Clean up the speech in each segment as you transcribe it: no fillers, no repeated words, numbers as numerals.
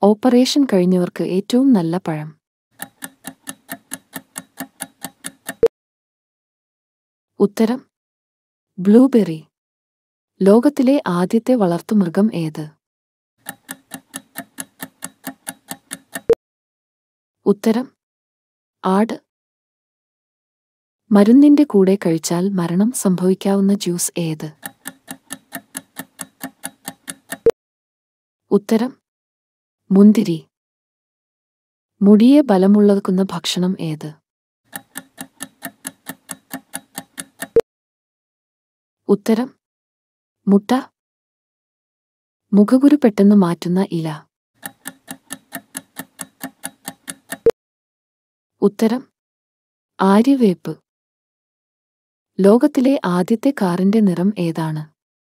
Operation കഴിഞ്ഞവർക്ക് ഏറ്റവും നല്ല പഴം. ഉത്തരം ബ്ലൂബെറി. ലോകത്തിലെ ആദ്യത്തെ വളർത്തുമൃഗം ഏത്? ഉത്തരം ആട്. മരുന്നിന്റെ കൂടെ കഴിച്ചാൽ മരണം സംഭവിക്കാവുന്ന ജ്യൂസ് ഏത്? ഉത്തരം മുന്തിരി. മുടിയെ ബലമുള്ളതാക്കുന്ന ഭക്ഷണം ഏത്? ഉത്തരം മുട്ട. മുഖകുരു പെട്ടെന്ന് മാറ്റുന്ന ഇല. ഉത്തരം ആര്യവേപ്പ്. ലോകത്തിലെ ആദ്യത്തെ കാറിന്റെ നിറം ഏതാണ്?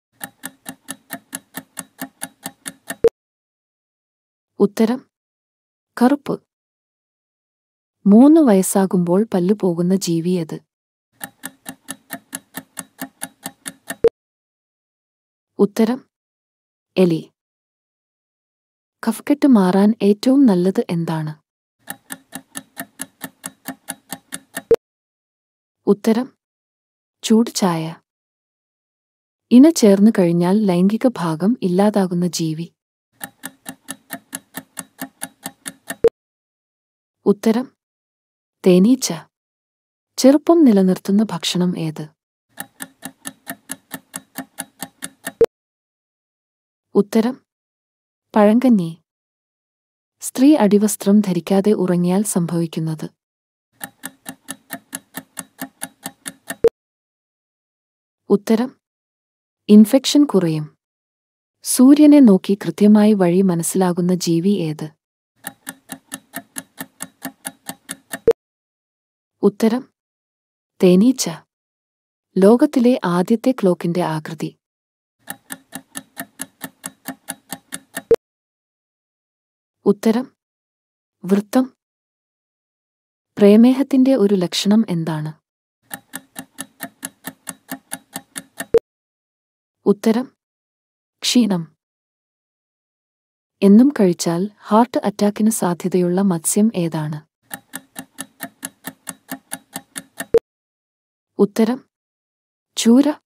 ഉത്തരം കറുപ്പ്. 3 വയസ്സാകുമ്പോൾ പല്ലു പോകുന്ന ജീവി ഏത്? ഉത്തരം എലി. കഫക്കെട്ട് മാറാൻ ഏറ്റവും നല്ലത് എന്താണ്? ഉത്തരം ചൂട് ചായ. ഇണ ചേർന്നു കഴിഞ്ഞാൽ ലൈംഗിക ഭാഗം ഇല്ലാതാകുന്ന ജീവി. ഉത്തരം തേനീച്ച. ചെറുപ്പം നിലനിർത്തുന്ന ഭക്ഷണം ഏത്? ഉത്തരം പഴങ്കഞ്ഞി. സ്ത്രീ അടിവസ്ത്രം ധരിക്കാതെ ഉറങ്ങിയാൽ സംഭവിക്കുന്നത്? ഉത്തരം ഇൻഫെക്ഷൻ കുറയും. സൂര്യനെ നോക്കി കൃത്യമായി വഴി മനസ്സിലാകുന്ന ജീവി ഏത്? ഉത്തരം തേനീച്ച. ലോകത്തിലെ ആദ്യത്തെ ക്ലോക്കിന്റെ ആകൃതി? ഉത്തരം വൃത്തം. പ്രമേഹത്തിന്റെ ഒരു ലക്ഷണം എന്താണ്? ഉത്തരം ക്ഷീണം. എന്നും കഴിച്ചാൽ ഹാർട്ട് അറ്റാക്കിന് സാധ്യതയുള്ള മത്സ്യം ഏതാണ്? ഉത്തരം ചൂര.